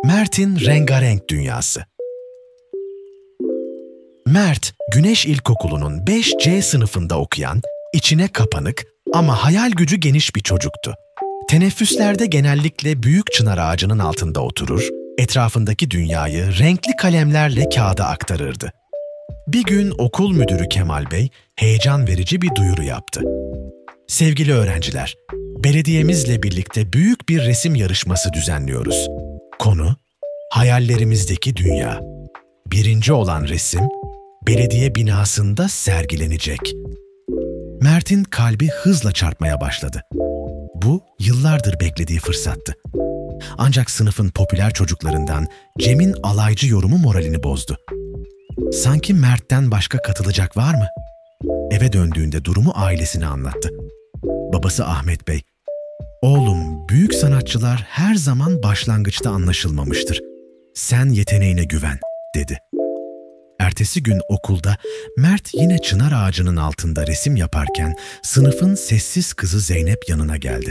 Mert'in rengarenk dünyası. Mert, Güneş İlkokulu'nun 5C sınıfında okuyan, içine kapanık ama hayal gücü geniş bir çocuktu. Teneffüslerde genellikle büyük çınar ağacının altında oturur, etrafındaki dünyayı renkli kalemlerle kağıda aktarırdı. Bir gün okul müdürü Kemal Bey heyecan verici bir duyuru yaptı. Sevgili öğrenciler, belediyemizle birlikte büyük bir resim yarışması düzenliyoruz. Konu, hayallerimizdeki dünya. Birinci olan resim, belediye binasında sergilenecek. Mert'in kalbi hızla çarpmaya başladı. Bu, yıllardır beklediği fırsattı. Ancak sınıfın popüler çocuklarından Cem'in alaycı yorumu moralini bozdu. Sanki Mert'ten başka katılacak var mı? Eve döndüğünde durumu ailesine anlattı. Babası Ahmet Bey, "Oğlum, büyük sanatçılar her zaman başlangıçta anlaşılmamıştır. Sen yeteneğine güven," dedi. Ertesi gün okulda Mert yine çınar ağacının altında resim yaparken sınıfın sessiz kızı Zeynep yanına geldi.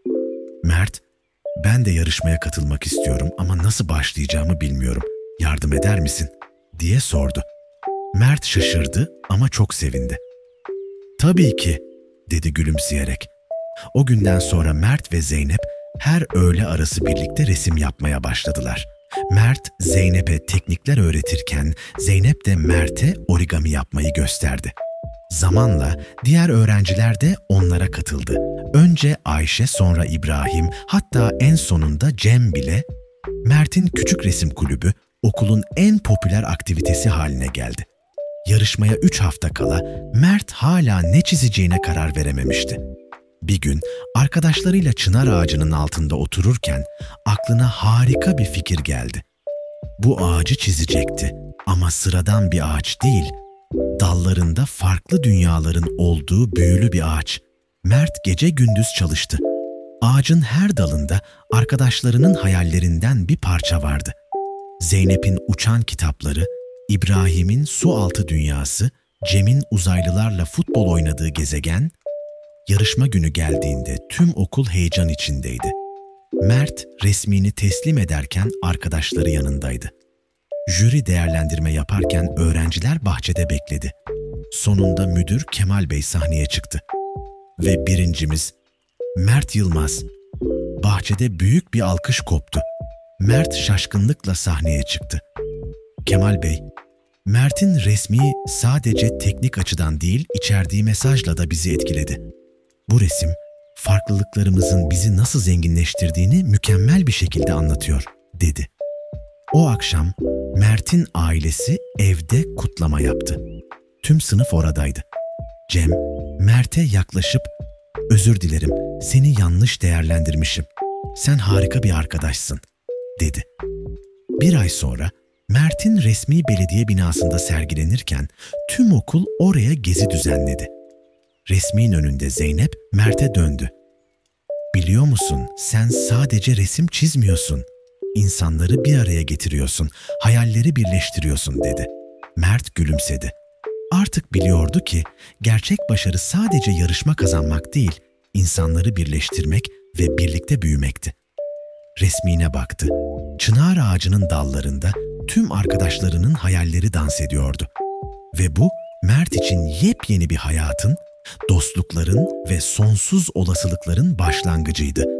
"Mert, ben de yarışmaya katılmak istiyorum ama nasıl başlayacağımı bilmiyorum. Yardım eder misin?" diye sordu. Mert şaşırdı ama çok sevindi. "Tabii ki," dedi gülümseyerek. O günden sonra Mert ve Zeynep her öğle arası birlikte resim yapmaya başladılar. Mert, Zeynep'e teknikler öğretirken Zeynep de Mert'e origami yapmayı gösterdi. Zamanla diğer öğrenciler de onlara katıldı. Önce Ayşe, sonra İbrahim, hatta en sonunda Cem bile. Mert'in küçük resim kulübü okulun en popüler aktivitesi haline geldi. Yarışmaya 3 hafta kala Mert hala ne çizeceğine karar verememişti. Bir gün arkadaşlarıyla çınar ağacının altında otururken aklına harika bir fikir geldi. Bu ağacı çizecekti ama sıradan bir ağaç değil, dallarında farklı dünyaların olduğu büyülü bir ağaç. Mert gece gündüz çalıştı. Ağacın her dalında arkadaşlarının hayallerinden bir parça vardı. Zeynep'in uçan kitapları, İbrahim'in su altı dünyası, Cem'in uzaylılarla futbol oynadığı gezegen. Yarışma günü geldiğinde tüm okul heyecan içindeydi. Mert resmini teslim ederken arkadaşları yanındaydı. Jüri değerlendirme yaparken öğrenciler bahçede bekledi. Sonunda müdür Kemal Bey sahneye çıktı. Ve birincimiz Mert Yılmaz. Bahçede büyük bir alkış koptu. Mert şaşkınlıkla sahneye çıktı. "Kemal Bey, Mert'in resmi sadece teknik açıdan değil, içerdiği mesajla da bizi etkiledi. Bu resim, farklılıklarımızın bizi nasıl zenginleştirdiğini mükemmel bir şekilde anlatıyor," dedi. O akşam Mert'in ailesi evde kutlama yaptı. Tüm sınıf oradaydı. Cem, Mert'e yaklaşıp, "Özür dilerim, seni yanlış değerlendirmişim. Sen harika bir arkadaşsın," dedi. Bir ay sonra Mert'in resmi belediye binasında sergilenirken tüm okul oraya gezi düzenledi. Resmin önünde Zeynep Mert'e döndü. "Biliyor musun, sen sadece resim çizmiyorsun. İnsanları bir araya getiriyorsun, hayalleri birleştiriyorsun," dedi. Mert gülümsedi. Artık biliyordu ki gerçek başarı sadece yarışma kazanmak değil, insanları birleştirmek ve birlikte büyümekti. Resmine baktı. Çınar ağacının dallarında tüm arkadaşlarının hayalleri dans ediyordu. Ve bu Mert için yepyeni bir hayatın, dostlukların ve sonsuz olasılıkların başlangıcıydı.